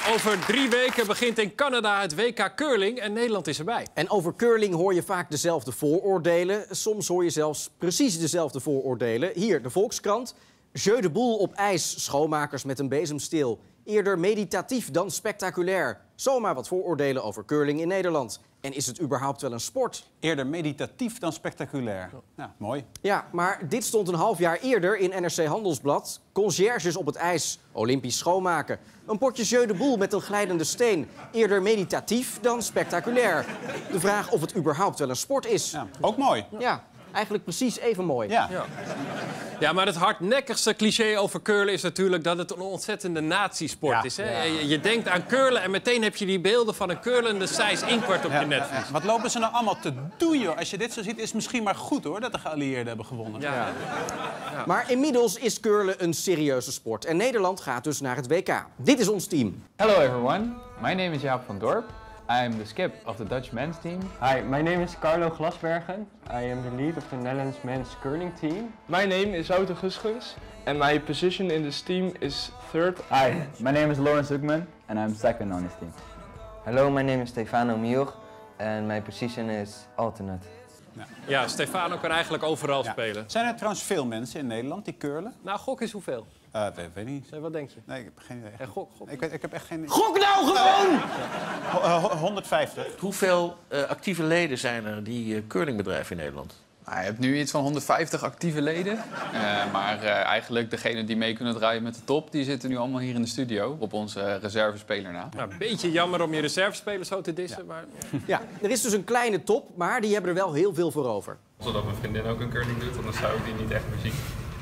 Over 3 weken begint in Canada het WK Curling en Nederland is erbij. En over curling hoor je vaak dezelfde vooroordelen. Soms hoor je zelfs precies dezelfde vooroordelen. Hier, de Volkskrant. Jeu de boel op ijs, schoonmakers met een bezemsteel. Eerder meditatief dan spectaculair. Zomaar wat vooroordelen over curling in Nederland. En is het überhaupt wel een sport? Eerder meditatief dan spectaculair. Ja, mooi. Ja, maar dit stond een half jaar eerder in NRC Handelsblad. Conciërges op het ijs, Olympisch schoonmaken. Een potje jeu de boel met een glijdende steen. Eerder meditatief dan spectaculair. De vraag of het überhaupt wel een sport is. Ja, ook mooi. Ja, eigenlijk precies even mooi. Ja. Ja, maar het hardnekkigste cliché over curlen is natuurlijk dat het een ontzettende nazi-sport is. Hè? Je denkt aan curlen en meteen heb je die beelden van een curlende Sijs Inquart op je netvlies. Wat lopen ze nou allemaal te doen, joh? Als je dit zo ziet, is het misschien maar goed, hoor, dat de geallieerden hebben gewonnen. Ja. Maar inmiddels is curlen een serieuze sport. En Nederland gaat dus naar het WK. Dit is ons team. Hello everyone, my name is Jaap van Dorp. I am the skip of the Dutch men's team. Hi, my name is Carlo Glasbergen. I am the lead of the Netherlands men's curling team. My name is Wouter Gusgus and my position in this team is third. Hi, my name is Lawrence Hoekman and I'm second on this team. Hello, my name is Stefano Miur and my position is alternate. Ja, Stefano kan eigenlijk overal spelen. Zijn er trouwens veel mensen in Nederland die curlen? Nou, gok is hoeveel? Weet niet. Wat denk je? Nee, ik heb geen idee. Ja, gok. Ik heb echt geen idee. Gok nou gewoon! 150. Hoeveel actieve leden zijn er die curlingbedrijven in Nederland? Nou, je hebt nu iets van 150 actieve leden. Maar eigenlijk degenen die mee kunnen draaien met de top, die zitten nu allemaal hier in de studio op onze reservespeler na. Nou, een beetje jammer om je reservespelers zo te dissen, maar... Ja, er is dus een kleine top, maar die hebben er wel heel veel voor over. Zodat mijn vriendin ook een curling doet, anders zou ik die niet echt meer zien.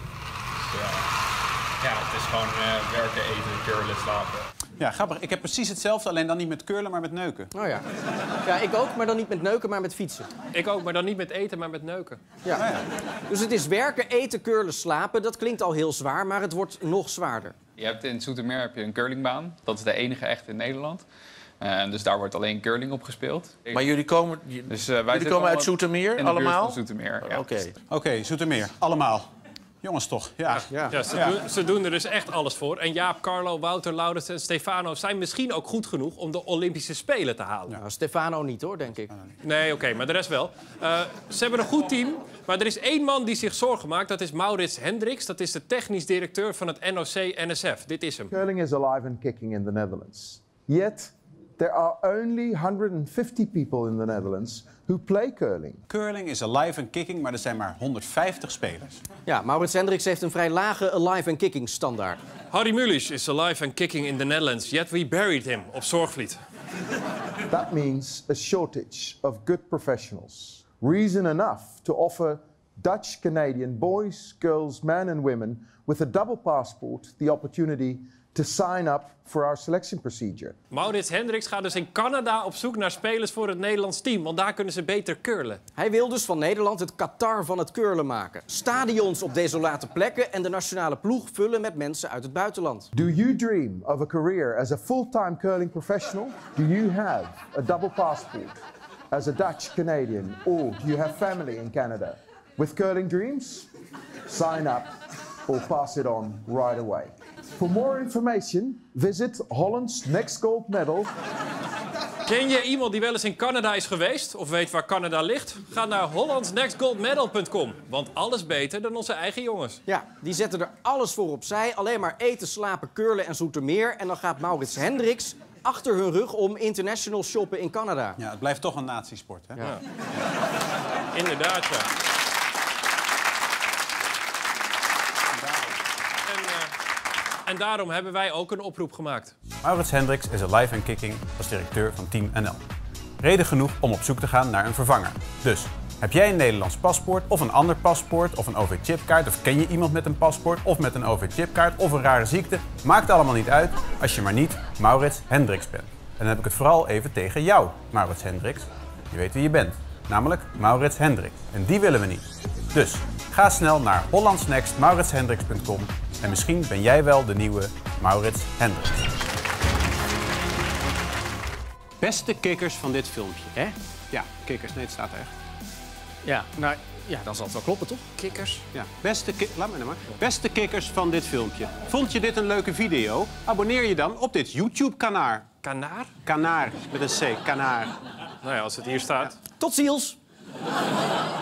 Dus ja, het is gewoon werken, eten, curlen, slapen. Ja, grappig. Ik heb precies hetzelfde, alleen dan niet met curlen, maar met neuken. Oh ja. Ja, ik ook, maar dan niet met neuken, maar met fietsen. Ik ook, maar dan niet met eten, maar met neuken. Ja. Dus het is werken, eten, curlen, slapen. Dat klinkt al heel zwaar, maar het wordt nog zwaarder. Je hebt in Zoetermeer heb je een curlingbaan. Dat is de enige echt in Nederland. Dus daar wordt alleen curling op gespeeld. Maar jullie komen, jullie komen uit Zoetermeer, allemaal? Van Zoetermeer, ja. Oké, Zoetermeer. Allemaal. Jongens toch, ja. Ze doen er dus echt alles voor. En Jaap, Carlo, Wouter, Laurens en Stefano zijn misschien ook goed genoeg om de Olympische Spelen te halen. Nou, Stefano niet hoor, denk ik. Nee, oké, maar de rest wel. Ze hebben een goed team, maar er is één man die zich zorgen maakt. Dat is Maurits Hendricks. Dat is de technisch directeur van het NOC-NSF. Dit is hem. Curling is alive and kicking in the Netherlands. Yet, there are only 150 people in the Netherlands who play curling. Curling is alive and kicking, maar er zijn maar 150 spelers. Ja, Maurits Hendricks heeft een vrij lage alive and kicking standaard. Harry Mulisch is alive and kicking in the Netherlands, yet we buried him op Zorgvliet. That means a shortage of good professionals. Reason enough to offer Dutch Canadian boys, girls, men and women with a double passport the opportunity to sign up for our selection procedure. Maurits Hendricks gaat dus in Canada op zoek naar spelers voor het Nederlands team, want daar kunnen ze beter curlen. Hij wil dus van Nederland het Qatar van het curlen maken. Stadions op desolate plekken en de nationale ploeg vullen met mensen uit het buitenland. Do you dream of a career as a full-time curling professional? Do you have a double passport as a Dutch Canadian, or do you have family in Canada? With curling dreams? Sign up or pass it on right away. For more information, visit Holland's Next Gold Medal. Ken je iemand die wel eens in Canada is geweest of weet waar Canada ligt? Ga naar hollandsnextgoldmedal.com, want alles beter dan onze eigen jongens. Ja, die zetten er alles voor opzij. Alleen maar eten, slapen, curlen en Zoetermeer. En dan gaat Maurits Hendricks achter hun rug om international shoppen in Canada. Ja, het blijft toch een nazisport, hè? Ja. Inderdaad, ja. En daarom hebben wij ook een oproep gemaakt. Maurits Hendricks is alive and kicking als directeur van Team NL. Reden genoeg om op zoek te gaan naar een vervanger. Dus, heb jij een Nederlands paspoort of een ander paspoort of een OV-chipkaart... of ken je iemand met een paspoort of met een OV-chipkaart of een rare ziekte... maakt allemaal niet uit als je maar niet Maurits Hendricks bent. En dan heb ik het vooral even tegen jou, Maurits Hendricks. Je weet wie je bent, namelijk Maurits Hendricks. En die willen we niet. Dus, ga snel naar hollandsnextmauritshendricks.com... en misschien ben jij wel de nieuwe Maurits Hendricks. Beste kikkers van dit filmpje. Hè? Ja, kikkers. Nee, het staat er echt. Ja, nou, Ja, dan zal het wel kloppen, toch? Kikkers. Ja, laat me nou maar. Beste kikkers van dit filmpje. Vond je dit een leuke video? Abonneer je dan op dit YouTube-kanaal. Kanaar? Kanaar, met een C, kanaar. Nou ja, als het hier staat. Tot ziens!